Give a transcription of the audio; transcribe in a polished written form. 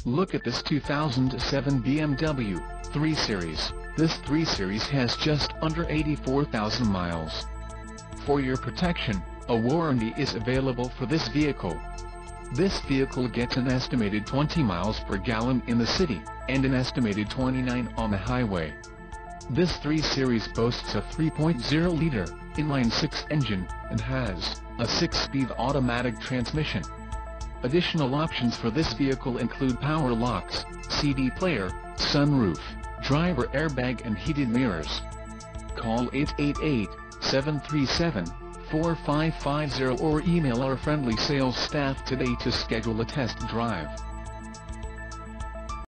Look at this 2007 BMW 3 Series. This 3 Series has just under 84,000 miles. For your protection, a warranty is available for this vehicle. This vehicle gets an estimated 20 miles per gallon in the city, and an estimated 29 on the highway. This 3 Series boasts a 3.0-liter inline-6 engine, and has a 6-speed automatic transmission. Additional options for this vehicle include power locks, CD player, sunroof, driver airbag and heated mirrors. Call 888-737-4550 or email our friendly sales staff today to schedule a test drive.